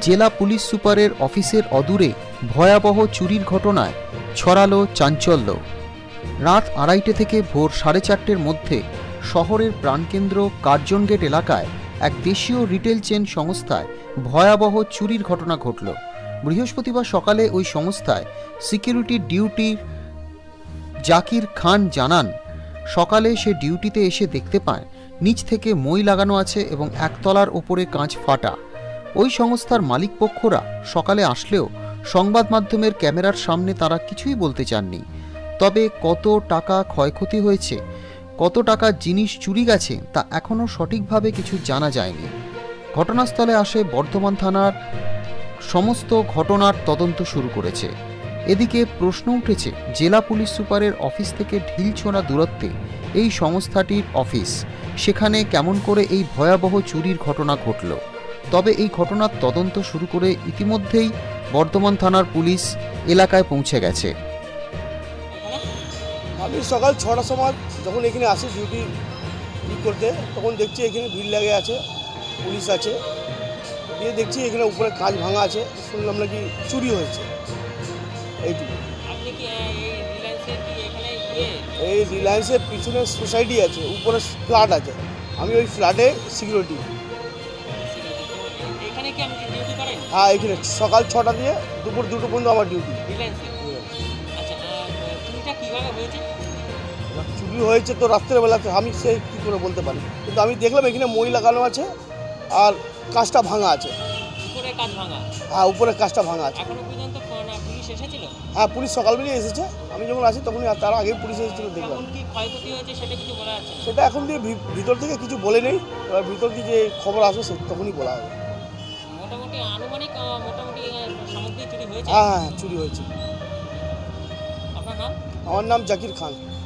জেলা পুলিশ সুপারের অফিসের অদূরে ভয়াবহ চুরির ঘটনায় ছড়ালো চাঞ্চল্য। রাত 2:30 থেকে ভোর 4:30-র মধ্যে শহরের প্রাণকেন্দ্র কার্জন গেট এলাকায় এক দেশীয় রিটেল চেন সংস্থায় ভয়াবহ চুরির ঘটনা ঘটল। বৃহস্পতিবার সকালে ওই সংস্থায় সিকিউরিটি ডিউটির জাকির খান জানান, সকালে সে ডিউটিতে এসে দেখতে পায় নিচ থেকে মই লাগানো আছে এবং একতলার ওপরে কাঁচ ফাটা। ওই সংস্থার মালিকপক্ষরা সকালে আসলেও সংবাদ মাধ্যমের ক্যামেরার সামনে তারা কিছুই বলতে চাননি। তবে কত টাকা ক্ষয়ক্ষতি হয়েছে, কত টাকা জিনিস চুরি গেছে তা এখনও সঠিকভাবে কিছু জানা যায়নি। ঘটনাস্থলে আসে বর্ধমান থানার সমস্ত ঘটনার তদন্ত শুরু করেছে। এদিকে প্রশ্ন উঠেছে, জেলা পুলিশ সুপারের অফিস থেকে ঢিলছোড়া দূরত্বে এই সংস্থাটির অফিস, সেখানে কেমন করে এই ভয়াবহ চুরির ঘটনা ঘটল। তবে এই ঘটনার তদন্ত শুরু করে ইতিমধ্যেই বর্ধমান থানার পুলিশ এলাকায় পৌঁছে গেছে। আমি সকাল 6টার সময় যখন এখানে আসি ডিউটি করতে, তখন দেখছি এখানে ভিড় লেগে আছে, পুলিশ আছে। গিয়ে দেখছি এখানে উপরে কাঁচ ভাঙা আছে, শুনলাম নাকি চুরি হয়েছে। এইটুকু। এই রিলায়েন্সের পিছনে সোসাইটি আছে, উপরে ফ্ল্যাট আছে, আমি ওই ফ্ল্যাটে সিকিউরিটি। হ্যাঁ, এখানে সকাল 6টা দিয়ে দুপুর 2টো পর্যন্ত আমার ডিউটি। চুরি হয়েছে তো রাত্রেবেলাতে, আমি সে কী করে বলতে পারি, কিন্তু আমি দেখলাম এখানে মই লাগানো আছে আর কাঁচটা ভাঙা আছে। হ্যাঁ, উপরে কাঁচটা ভাঙা আছে। হ্যাঁ, পুলিশ সকালবেলায় এসেছে, আমি যখন আসি তখনই, তার আগেই পুলিশ এসেছিল দেখলাম। সেটা এখন দিয়ে ভিতর থেকে কিছু বলে নেই, এবার ভিতর দিয়ে যে খবর আসবে তখনই বলা হবে। হ্যাঁ, চুরি হয়েছে। আমার নাম জাকির খান।